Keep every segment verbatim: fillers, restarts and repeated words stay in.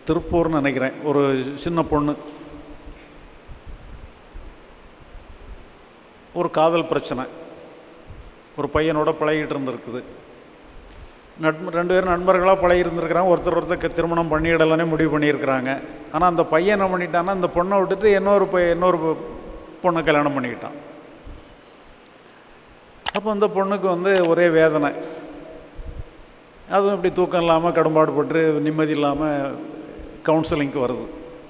திருப்பூர்னு நினைக்கிறேன். ஒரு சின்ன பொண்ணு, ஒரு காதல் பிரச்சனை, ஒரு பையனோட பழகிட்டு இருந்திருக்குது. நட்பு ரெண்டு பேரும் நண்பர்களாக பழகி இருந்திருக்கிறாங்க. ஒருத்தர் ஒருத்தர் திருமணம் பண்ணிடலானே முடிவு பண்ணியிருக்கிறாங்க. ஆனால் அந்த பையன் என்ன பண்ணிட்டான்னா, அந்த பொண்ணை விட்டுட்டு இன்னொரு பையன் இன்னொரு பொண்ணை கல்யாணம் பண்ணிக்கிட்டான். அப்போ அந்த பொண்ணுக்கு வந்து ஒரே வேதனை. அதுவும் இப்படி தூக்கம் இல்லாமல் கடும்பாடு போட்டு நிம்மதி இல்லாமல் கவுன்சிலிங்க்கு வருது.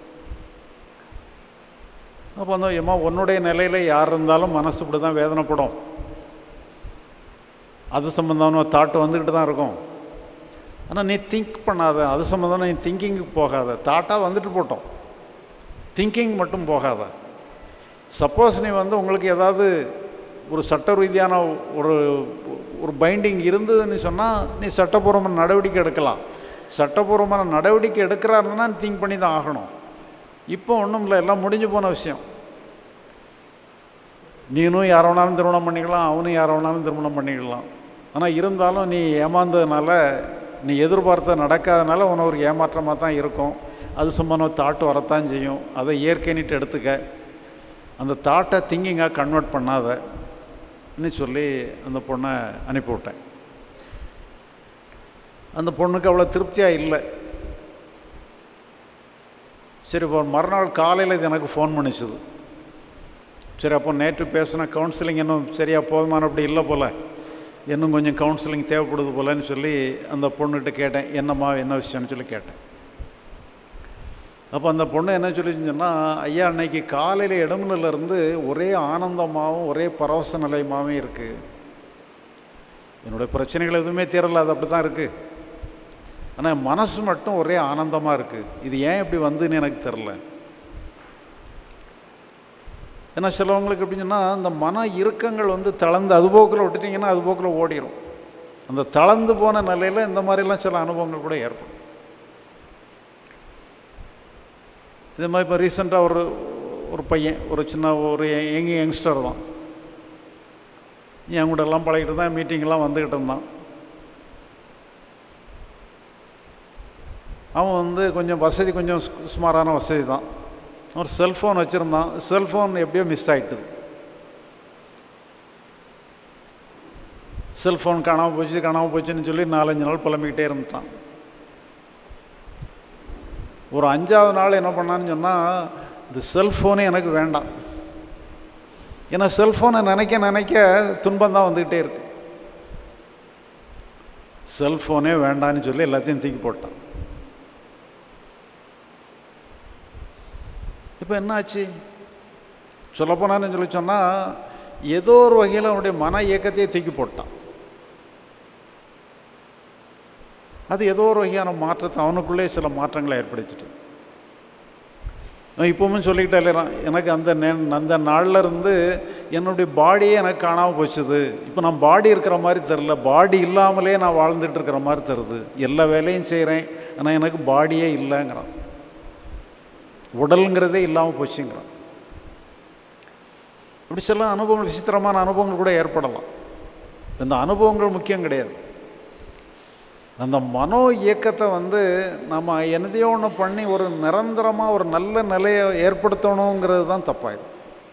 அப்போ வந்து ஏமா உன்னுடைய நிலையில் யார் இருந்தாலும் மனசு இப்படி தான் வேதனைப்படும். அது சம்மந்தமான தாட்டு வந்துக்கிட்டு தான் இருக்கும். ஆனால் நீ திங்க் பண்ணாத, அது சம்மந்தம் நீ திங்கிங்க்கு போகாத. தாட்டாக வந்துட்டு போட்டோம், திங்கிங் மட்டும் போகாத. சப்போஸ் நீ வந்து உங்களுக்கு ஏதாவது ஒரு சட்ட ரீதியான ஒரு ஒரு பைண்டிங் இருந்ததுன்னு சொன்னால் நீ சட்டப்பூர்வமான நடவடிக்கை எடுக்கலாம். சட்டப்பூர்வமான நடவடிக்கை எடுக்கிறாருன்னா திங்க் பண்ணி தான் ஆகணும். இப்போ ஒன்றும் இல்லை, எல்லாம் முடிஞ்சு போன விஷயம். நீனும் யாரை வேணாலும் திருமணம் பண்ணிக்கலாம், அவனும் யாரை வேணாலும் திருமணம் பண்ணிக்கலாம். ஆனால் இருந்தாலும் நீ ஏமாந்ததுனால, நீ எதிர்பார்த்த நடக்காதனால உனக்கு ஒரு ஏமாற்றமாக தான் இருக்கும். அது சம்பந்தமாக தாட்டு வரத்தான் செய்யும். அதை இயற்கைன்னுட்டு எடுத்துக்க. அந்த தாட்டை திங்கிங்காக கன்வெர்ட் பண்ணாதன்னு சொல்லி அந்த பொண்ணை அனுப்பிவிட்டேன். அந்த பொண்ணுக்கு அவ்வளோ திருப்தியாக இல்லை. சரி, இப்போ மறுநாள் காலையில் இது எனக்கு ஃபோன் பண்ணிச்சுது. சரி, அப்போ நேற்று பேசின கவுன்சிலிங் இன்னும் சரியாக போதுமான அப்படி இல்லை போல், இன்னும் கொஞ்சம் கவுன்சிலிங் தேவைப்படுது போலன்னு சொல்லி அந்த பொண்ணுகிட்ட கேட்டேன், என்னம்மா என்ன விஷயம்னு சொல்லி கேட்டேன். அப்போ அந்த பொண்ணு என்ன சொல்லிச்சுன்னா, ஐயா அன்னைக்கு காலையில் இடமுலேருந்து ஒரே ஆனந்தமாகவும் ஒரே பரவச நிலையமாகவும் இருக்குது. என்னுடைய பிரச்சனைகள் எதுவுமே தீரலை, அது அப்படி தான் இருக்குது. ஆனால் மனசு மட்டும் ஒரே ஆனந்தமாக இருக்குது. இது ஏன் இப்படி வந்துன்னு எனக்கு தெரில. ஏன்னா சிலவங்களுக்கு எப்படின்னா, அந்த மன இறுக்கங்கள் வந்து தளர்ந்து அதுபோக்கில் விட்டுட்டிங்கன்னா அதுபோக்கில் ஓடிடும். அந்த தளர்ந்து போன நிலையில் இந்த மாதிரிலாம் சில அனுபவங்கள் கூட ஏற்படும். இதே மாதிரி இப்போ ரீசெண்டாக ஒரு ஒரு பையன், ஒரு சின்ன ஒரு யங் யங்ஸ்டர் தான், என் கூட எல்லாம் பழகிட்டு தான் மீட்டிங்கெலாம் வந்துக்கிட்டு இருந்தான். அவன் வந்து கொஞ்சம் வசதி, கொஞ்சம் சுமாரான வசதி தான். ஒரு செல்ஃபோன் வச்சுருந்தான். செல்ஃபோன் எப்படியோ மிஸ் ஆகிட்டுது. செல்ஃபோன் காணாமல் போச்சு காணாமல் போச்சுன்னு சொல்லி நாலஞ்சு நாள் புலம்பிக்கிட்டே இருந்துட்டான். ஒரு அஞ்சாவது நாள் என்ன பண்ணான்னு சொன்னால், இந்த செல்ஃபோனே எனக்கு வேண்டாம். ஏன்னா செல்ஃபோனை நினைக்க நினைக்க துன்பம் தான் வந்துக்கிட்டே இருக்கு. செல்ஃபோனே வேண்டான்னு சொல்லி எல்லாத்தையும் தூக்கி போட்டான். இப்போ என்ன ஆச்சு சொல்லப்போனான்னு சொல்லி சொன்னால், ஏதோ ஒரு வகையில் அவனுடைய மன இயக்கத்தையே தூக்கி போட்டான். அது ஏதோ ஒரு வகையான மாற்றத்தை அவனுக்குள்ளே சில மாற்றங்களை ஏற்படுத்திட்டு இப்போவும் சொல்லிக்கிட்டே இல்லைறான், எனக்கு அந்த நே அந்த நாளில் இருந்து என்னுடைய பாடியே எனக்கு காணாமல் போச்சுது. இப்போ நான் பாடி இருக்கிற மாதிரி தெரில, பாடி இல்லாமலே நான் வாழ்ந்துட்டு இருக்கிற மாதிரி தருது. எல்லா வேலையும் செய்கிறேன், ஆனால் எனக்கு பாடியே இல்லைங்கிறான். உடலுங்கிறதே இல்லாமல் போச்சுங்கிறான். இப்படி சில அனுபவங்கள், விசித்திரமான அனுபவங்கள் கூட ஏற்படலாம். இந்த அனுபவங்கள் முக்கியம் கிடையாது. அந்த மனோ இயக்கத்தை வந்து நம்ம என்னதையோ ஒன்று பண்ணி ஒரு நிரந்தரமாக ஒரு நல்ல நிலையை ஏற்படுத்தணுங்கிறது தான் தப்பாயிடும்.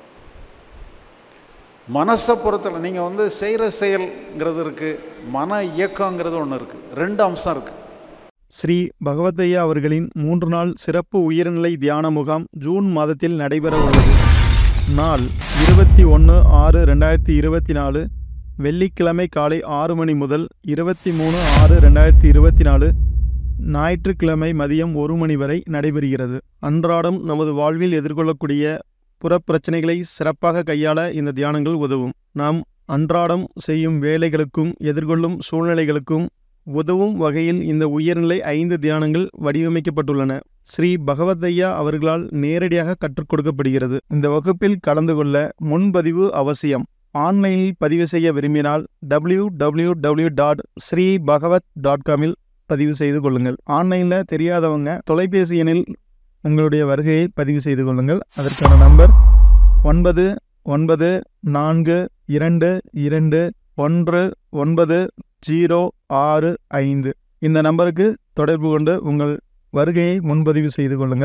மனசை பொறுத்தல நீங்கள் வந்து செய்கிற செயல்ங்கிறது இருக்குது, மன இயக்கங்கிறது ஒன்று இருக்குது. ரெண்டு அம்சம் இருக்குது. ஸ்ரீ பகவத்தையா அவர்களின் மூன்று நாள் சிறப்பு உயர்நிலை தியான முகாம் ஜூன் மாதத்தில் நடைபெற உள்ளது. நாள் இருபத்தி ஒன்று ஆறு ரெண்டாயிரத்தி இருபத்தி நாலு வெள்ளிக்கிழமை காலை ஆறு மணி முதல் இருபத்தி மூணு ஆறு ரெண்டாயிரத்தி இருபத்தி நாலு ஞாயிற்றுக்கிழமை மதியம் ஒரு மணி வரை நடைபெறுகிறது. அன்றாடம் நமது வாழ்வில் எதிர்கொள்ளக்கூடிய புறப்பிரச்சனைகளை சிறப்பாக கையாள இந்த தியானங்கள் உதவும். நாம் அன்றாடம் செய்யும் வேலைகளுக்கும் எதிர்கொள்ளும் சூழ்நிலைகளுக்கும் உதவும் வகையில் இந்த உயர்நிலை ஐந்து தியானங்கள் வடிவமைக்கப்பட்டுள்ளன. ஸ்ரீ பகவத்தையா அவர்களால் நேரடியாக கற்றுக் கொடுக்கப்படுகிறது. இந்த வகுப்பில் கலந்து கொள்ள முன்பதிவு அவசியம். ஆன்லைனில் பதிவு செய்ய விரும்பினால் W W W dot Shri Bhagwat dot காமில் பதிவு செய்து கொள்ளுங்கள். ஆன்லைனில் தெரியாதவங்க தொலைபேசி எண்ணில் உங்களுடைய வருகையை பதிவு செய்து கொள்ளுங்கள். அதற்கான நம்பர் ஒன்பது ஒன்பது நான்கு இரண்டு இரண்டு ஒன்று ஒன்பது ஜீரோ ஆறு ஐந்து. இந்த நம்பருக்கு தொடர்பு கொண்டு உங்கள் வருகையை முன்பதிவு செய்து கொள்ளுங்கள்.